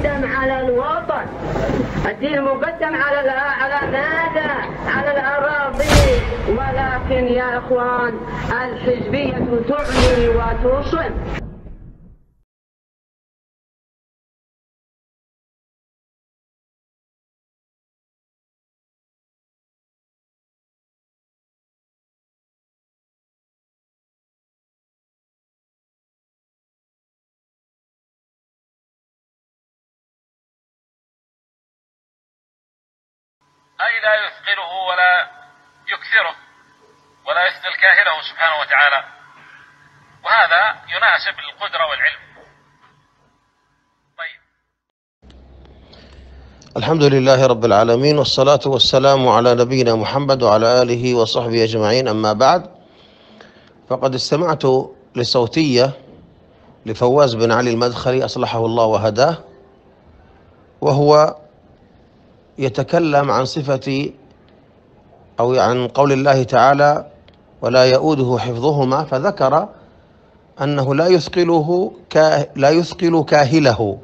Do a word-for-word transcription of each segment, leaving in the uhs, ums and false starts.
مقدم على الوطن، الدين مقدم على على ماذا؟ على الأراضي. ولكن يا إخوان الحزبية تعمي وتصم. أي لا يثقله ولا يكثره ولا يثقل كاهله سبحانه وتعالى، وهذا يناسب القدرة والعلم. طيب، الحمد لله رب العالمين، والصلاة والسلام على نبينا محمد وعلى آله وصحبه أجمعين، أما بعد. فقد استمعت لصوتية لفواز بن علي المدخلي أصلحه الله وهداه، وهو يتكلم عن صفة أو عن قول الله تعالى ولا يؤوده حفظهما، فذكر أنه لا يثقله كا لا يثقل كاهله،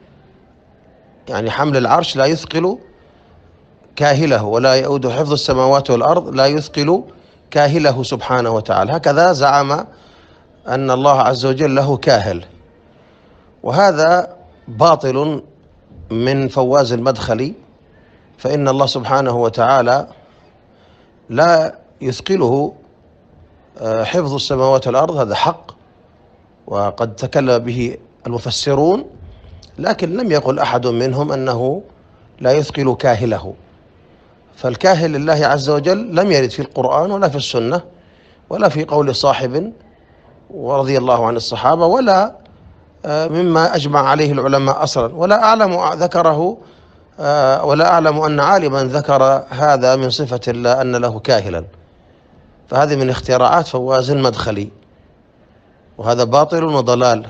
يعني حمل العرش لا يثقل كاهله، ولا يؤوده حفظ السماوات والأرض لا يثقل كاهله سبحانه وتعالى. هكذا زعم أن الله عز وجل له كاهل، وهذا باطل من فواز المدخلي، فإن الله سبحانه وتعالى لا يثقله حفظ السماوات والأرض، هذا حق وقد تكلم به المفسرون، لكن لم يقل أحد منهم أنه لا يثقل كاهله. فالكاهل لله عز وجل لم يرد في القرآن ولا في السنة ولا في قول صاحب ورضي الله عن الصحابة، ولا مما أجمع عليه العلماء أصلا، ولا أعلم ذكره ولا أعلم أن عالما ذكر هذا من صفة الله أن له كاهلا. فهذه من اختراعات فواز المدخلي، وهذا باطل وضلال.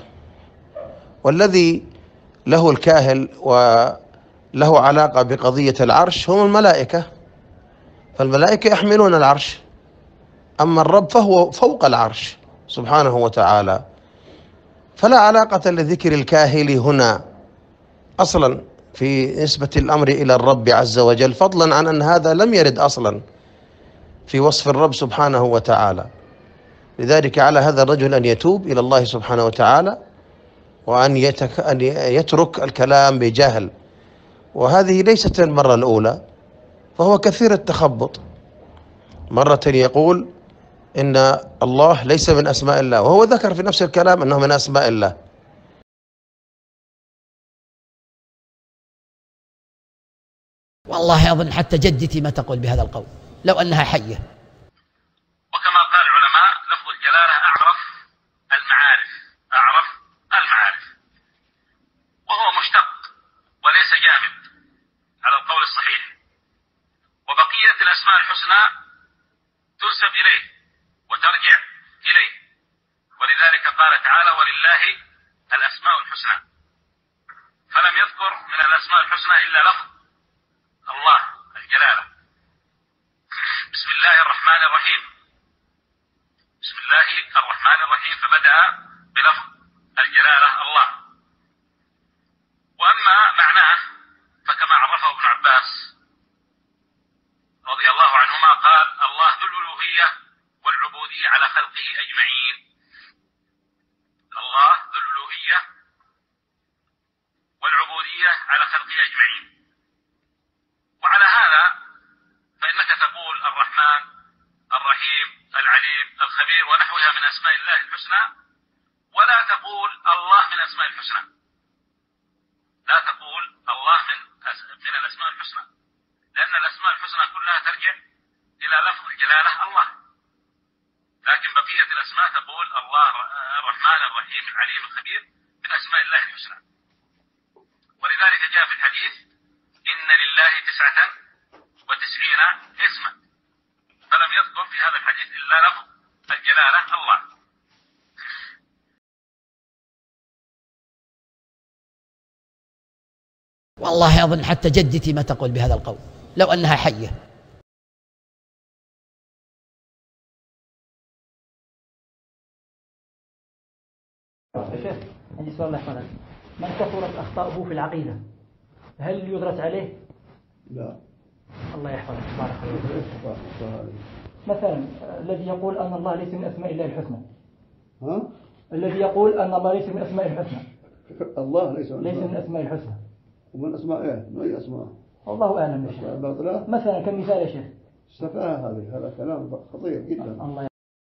والذي له الكاهل وله علاقة بقضية العرش هم الملائكة، فالملائكة يحملون العرش، أما الرب فهو فوق العرش سبحانه وتعالى، فلا علاقة لذكر الكاهل هنا أصلا في نسبة الأمر إلى الرب عز وجل، فضلا عن أن هذا لم يرد أصلا في وصف الرب سبحانه وتعالى. لذلك على هذا الرجل أن يتوب إلى الله سبحانه وتعالى، وأن يتك... أن يترك الكلام بجهل، وهذه ليست المرة الأولى، فهو كثير التخبط. مرة يقول إن الله ليس من أسماء الله، وهو ذكر في نفس الكلام أنه من أسماء الله. والله أظن حتى جدتي ما تقول بهذا القول لو أنها حية. وكما قال العلماء لفظ الجلالة أعرف المعارف، أعرف المعارف، وهو مشتق وليس جامد على القول الصحيح، وبقية الأسماء الحسنى تنسب إليه وترجع إليه، ولذلك قال تعالى ولله الأسماء الحسنى، فلم يذكر من الأسماء الحسنى إلا لفظ الله الجلالة. بسم الله الرحمن الرحيم، بسم الله الرحمن الرحيم، فبدأ بلفظ الجلالة الله. وأما معناه فكما عرفه ابن عباس رضي الله عنهما قال الله ذو الألوهية والعبودية على خلقه أجمعين. الله ذو الألوهية والعبودية على خلقه أجمعين. وعلى هذا فإنك تقول الرحمن الرحيم العليم الخبير ونحوها من أسماء الله الحسنى، ولا تقول الله من أسماء الحسنى، لا تقول الله من من الأسماء الحسنى، لأن الأسماء الحسنى كلها ترجع إلى لفظ الجلالة الله، لكن بقية الأسماء تقول الله الرحمن الرحيم العليم الخبير من أسماء الله الحسنى. ولذلك جاء في الحديث إن لله تسعة وتسعين اسما، فلم يذكر في هذا الحديث إلا لفظ الجلالة الله. والله أظن حتى جدتي ما تقول بهذا القول لو أنها حية. يا شيخ عندي سؤال لحضرتك. من كثرت أخطاؤه في العقيدة هل يدرس عليه؟ لا. الله يحفظك بارك الله فيك. مثلا الذي يقول أن الله ليس من أسماء الله الحسنى. ها؟ الذي يقول أن الله ليس من أسماء الحسنى. الله ليس من ليس من أسماء الحسنى. ومن أسماء إيه؟ من أي أسماء؟ الله أعلم يا شيخ. مثلا كمثال يا شيخ. السفاهة هذه، هذا كلام خطير جدا. الله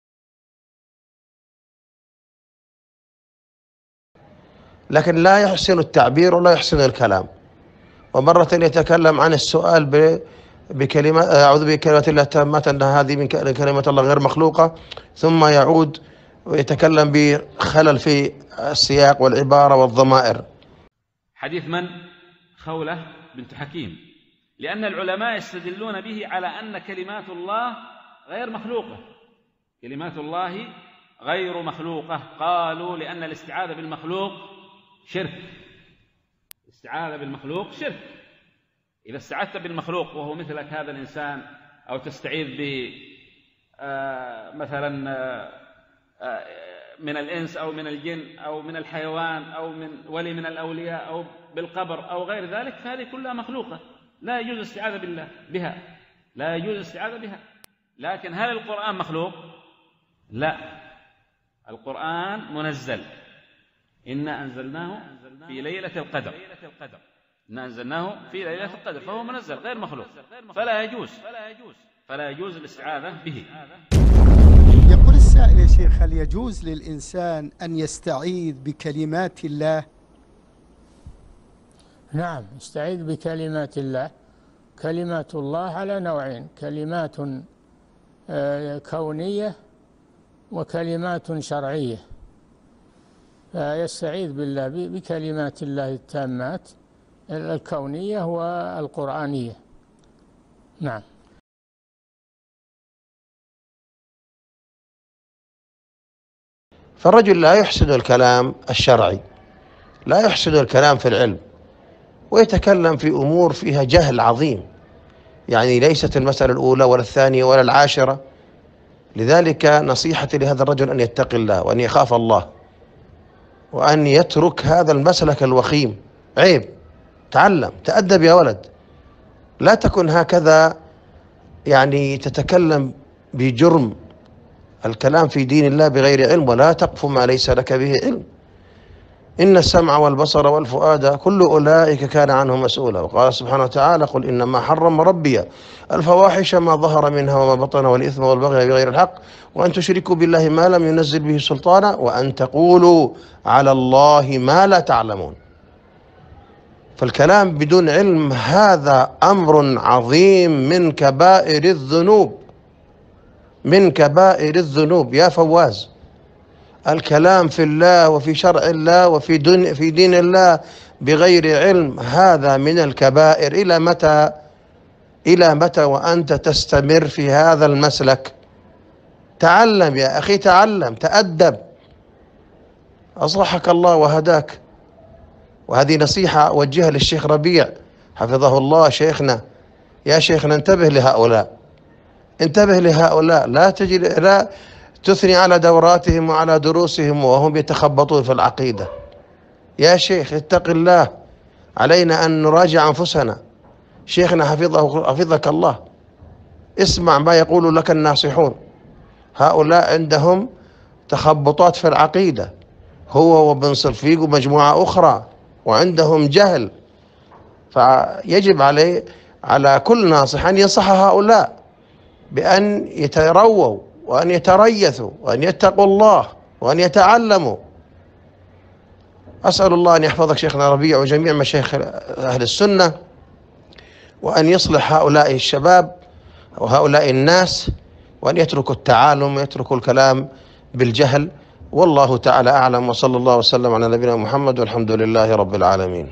لكن لا يحسن التعبير ولا يحسن الكلام، ومرة يتكلم عن السؤال ب بكلمة أعوذ بكلمات الله التامات أن هذه من كلمة الله غير مخلوقة، ثم يعود ويتكلم بخلل في السياق والعبارة والضمائر. حديث من؟ خولة بنت حكيم، لأن العلماء يستدلون به على أن كلمات الله غير مخلوقة، كلمات الله غير مخلوقة. قالوا لأن الاستعاذة بالمخلوق شرك، الاستعاذة بالمخلوق شرك. إذا استعذت بالمخلوق وهو مثلك هذا الإنسان، أو تستعيذ ب مثلا من الإنس أو من الجن أو من الحيوان أو من ولي من الأولياء أو بالقبر أو غير ذلك، فهذه كلها مخلوقة لا يجوز الاستعاذة بالله بها، لا يجوز الاستعاذة بها. لكن هل القرآن مخلوق؟ لا، القرآن منزل. إنا أنزلناه في ليلة القدر، إنا أنزلناه في ليلة القدر، فهو منزل غير مخلوق، فلا يجوز فلا يجوز الاستعاذة به. يقول السائل يا شيخ: هل يجوز للإنسان أن يستعيذ بكلمات الله؟ نعم، يستعيذ بكلمات الله. كلمات الله على نوعين: كلمات كونية وكلمات شرعية. يستعيذ بالله بكلمات الله التامات الكونية والقرآنية. نعم. فالرجل لا يحسن الكلام الشرعي، لا يحسن الكلام في العلم، ويتكلم في أمور فيها جهل عظيم، يعني ليست المسألة الأولى ولا الثانية ولا العاشرة. لذلك نصيحتي لهذا الرجل أن يتقي الله وأن يخاف الله وأن يترك هذا المسلك الوخيم. عيب، تعلم، تأدب يا ولد، لا تكن هكذا يعني تتكلم بجرم. الكلام في دين الله بغير علم، ولا تقف ما ليس لك به علم. إن السمع والبصر والفؤاد كل أولئك كان عنه مسؤولا. وقال سبحانه وتعالى: قل إنما حرم ربي الفواحش ما ظهر منها وما بطن والإثم والبغي بغير الحق وأن تشركوا بالله ما لم ينزل به سلطانا وأن تقولوا على الله ما لا تعلمون. فالكلام بدون علم هذا أمر عظيم من كبائر الذنوب، من كبائر الذنوب يا فواز. الكلام في الله وفي شرع الله وفي دين في دين الله بغير علم هذا من الكبائر. إلى متى؟ إلى متى وأنت تستمر في هذا المسلك؟ تعلم يا أخي، تعلم، تأدب، أصلحك الله وهداك. وهذه نصيحة أوجهها للشيخ ربيع حفظه الله شيخنا. يا شيخنا انتبه لهؤلاء، انتبه لهؤلاء، لا تجي لا تثني على دوراتهم وعلى دروسهم وهم يتخبطون في العقيدة. يا شيخ اتق الله، علينا أن نراجع أنفسنا. شيخنا حفظه حفظك الله، اسمع ما يقول لك الناصحون. هؤلاء عندهم تخبطات في العقيدة، هو وابن صلفيق ومجموعة أخرى، وعندهم جهل. فيجب عليه على كل ناصح أن ينصح هؤلاء بأن يترووا وأن يتريثوا وأن يتقوا الله وأن يتعلموا. أسأل الله أن يحفظك شيخنا ربيع وجميع مشايخ أهل السنة، وأن يصلح هؤلاء الشباب وهؤلاء الناس، وأن يتركوا التعالم ويتركوا الكلام بالجهل. والله تعالى أعلم، وصلى الله وسلم على نبينا محمد، والحمد لله رب العالمين.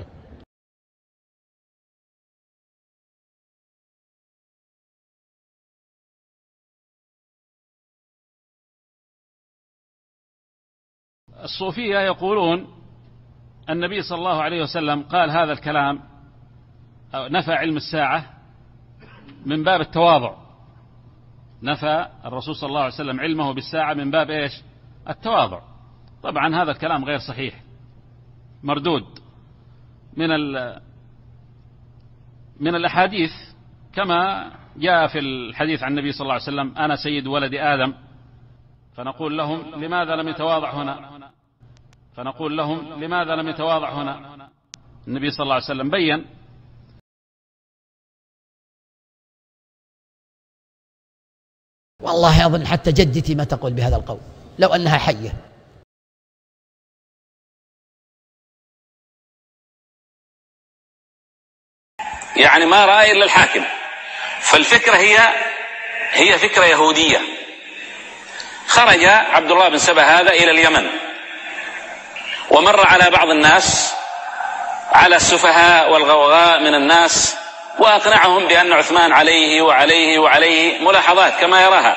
الصوفية يقولون النبي صلى الله عليه وسلم قال هذا الكلام، نفى علم الساعة من باب التواضع، نفى الرسول صلى الله عليه وسلم علمه بالساعة من باب إيش؟ التواضع. طبعا هذا الكلام غير صحيح، مردود من من الأحاديث، كما جاء في الحديث عن النبي صلى الله عليه وسلم: أنا سيد ولد آدم. فنقول لهم: لماذا لم يتواضع هنا؟ فنقول لهم: لماذا لم يتواضع هنا؟ النبي صلى الله عليه وسلم بين. والله أظن حتى جدتي ما تقول بهذا القول لو أنها حية. يعني ما رأي إلا الحاكم. فالفكرة هي هي فكرة يهودية. خرج عبد الله بن سبأ هذا إلى اليمن، ومر على بعض الناس، على السفهاء والغوغاء من الناس، وأقنعهم بأن عثمان عليه وعليه وعليه ملاحظات كما يراها.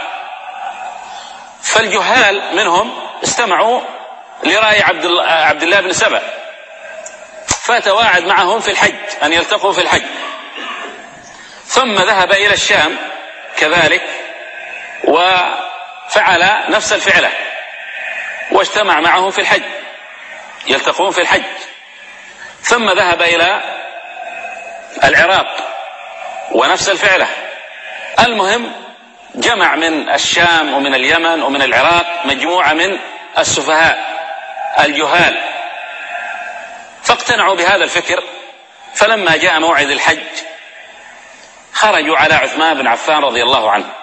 فالجهال منهم استمعوا لرأي عبد الله بن سبأ، فتواعد معهم في الحج أن يلتقوا في الحج، ثم ذهب إلى الشام كذلك وفعل نفس الفعلة، واجتمع معهم في الحج يلتقون في الحج، ثم ذهب إلى العراق ونفس الفعلة. المهم جمع من الشام ومن اليمن ومن العراق مجموعة من السفهاء الجهال، فاقتنعوا بهذا الفكر. فلما جاء موعد الحج خرجوا على عثمان بن عفان رضي الله عنه،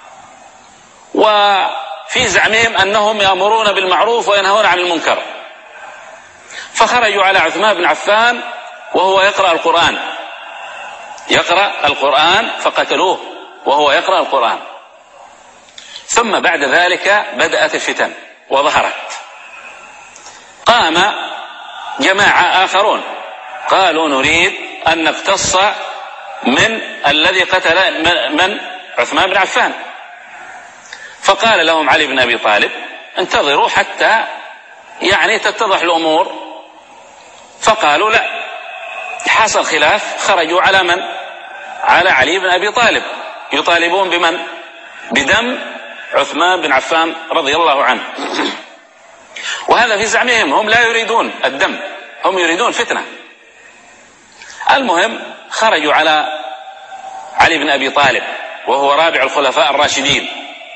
وفي زعمهم أنهم يأمرون بالمعروف وينهون عن المنكر، فخرجوا على عثمان بن عفان وهو يقرأ القرآن يقرأ القرآن فقتلوه وهو يقرأ القرآن. ثم بعد ذلك بدأت الفتن وظهرت. قام جماعة آخرون قالوا: نريد أن نقتص من الذي قتل من عثمان بن عفان. فقال لهم علي بن أبي طالب: انتظروا حتى يعني تتضح الأمور. فقالوا: لا. حصل خلاف، خرجوا على من؟ على علي بن أبي طالب، يطالبون بمن؟ بدم عثمان بن عفان رضي الله عنه. وهذا في زعمهم، هم لا يريدون الدم، هم يريدون فتنة. المهم خرجوا على علي بن أبي طالب وهو رابع الخلفاء الراشدين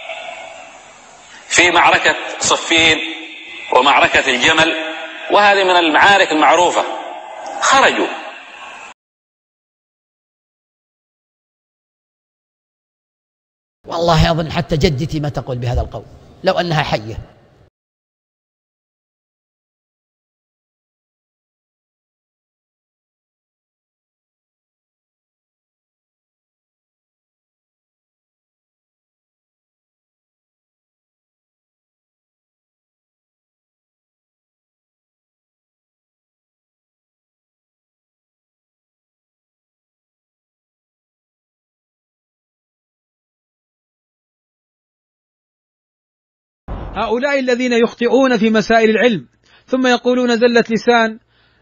في معركة صفين ومعركة الجمل، وهذه من المعارك المعروفة. خرجوا والله أظن حتى جدتي ما تقول بهذا القول لو أنها حية. هؤلاء الذين يخطئون في مسائل العلم ثم يقولون زلة لسان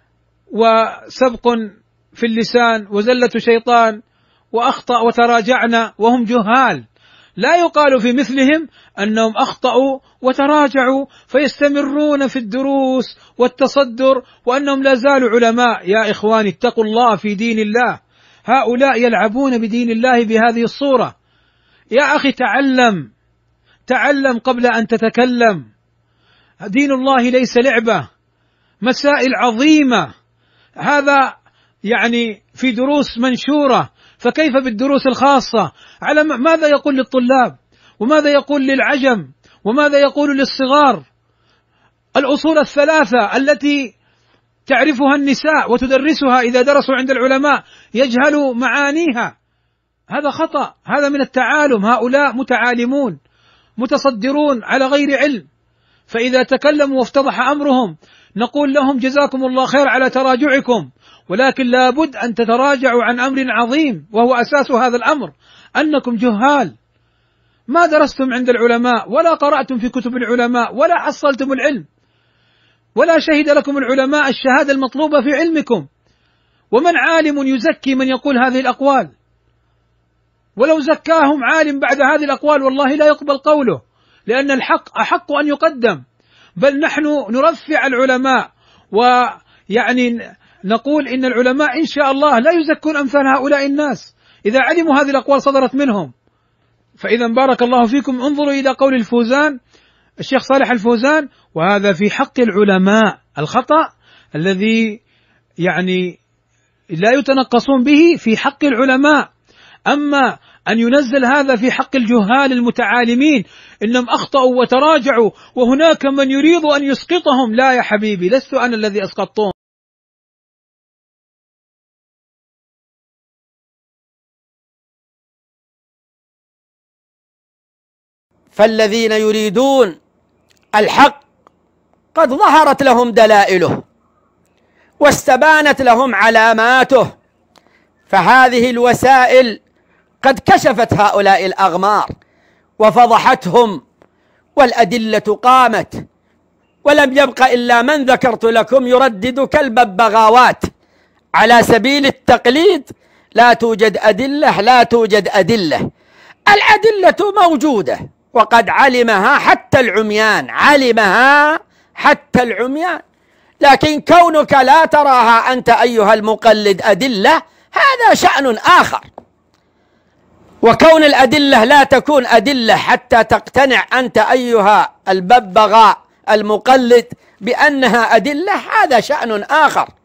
وسبق في اللسان وزلة شيطان وأخطأ وتراجعنا، وهم جهال. لا يقال في مثلهم أنهم أخطأوا وتراجعوا فيستمرون في الدروس والتصدر وأنهم لا زالوا علماء. يا إخواني اتقوا الله في دين الله، هؤلاء يلعبون بدين الله بهذه الصورة. يا أخي تعلم تعلم قبل أن تتكلم. دين الله ليس لعبة، مسائل عظيمة. هذا يعني في دروس منشورة، فكيف بالدروس الخاصة؟ على ماذا يقول للطلاب، وماذا يقول للعجم، وماذا يقول للصغار؟ الأصول الثلاثة التي تعرفها النساء وتدرسها إذا درسوا عند العلماء يجهلوا معانيها، هذا خطأ، هذا من التعالم. هؤلاء متعالمون متصدرون على غير علم، فإذا تكلموا وافتضح أمرهم نقول لهم جزاكم الله خير على تراجعكم، ولكن لابد أن تتراجعوا عن أمر عظيم، وهو أساس هذا الأمر أنكم جهال، ما درستم عند العلماء ولا قرأتم في كتب العلماء ولا حصلتم العلم، ولا شهد لكم العلماء الشهادة المطلوبة في علمكم. ومن عالم يزكي من يقول هذه الأقوال؟ ولو زكاهم عالم بعد هذه الأقوال والله لا يقبل قوله، لأن الحق أحق أن يقدم. بل نحن نرفع العلماء يعني نقول إن العلماء إن شاء الله لا يزكون أمثال هؤلاء الناس إذا علموا هذه الأقوال صدرت منهم. فإذا بارك الله فيكم انظروا إلى قول الفوزان الشيخ صالح الفوزان: وهذا في حق العلماء الخطأ الذي يعني لا يتنقصون به في حق العلماء، أما أن ينزل هذا في حق الجهال المتعالمين إنهم أخطأوا وتراجعوا وهناك من يريد أن يسقطهم، لا يا حبيبي، لست أنا الذي أسقطتهم. فالذين يريدون الحق قد ظهرت لهم دلائله واستبانت لهم علاماته، فهذه الوسائل قد كشفت هؤلاء الأغمار وفضحتهم، والأدلة قامت، ولم يبق إلا من ذكرت لكم يردد كالببغاوات على سبيل التقليد: لا توجد أدلة، لا توجد أدلة. الأدلة موجودة وقد علمها حتى العميان، علمها حتى العميان، لكن كونك لا تراها أنت أيها المقلد أدلة هذا شأن آخر، وكون الأدلة لا تكون أدلة حتى تقتنع أنت أيها الببغاء المقلد بأنها أدلة هذا شأن آخر.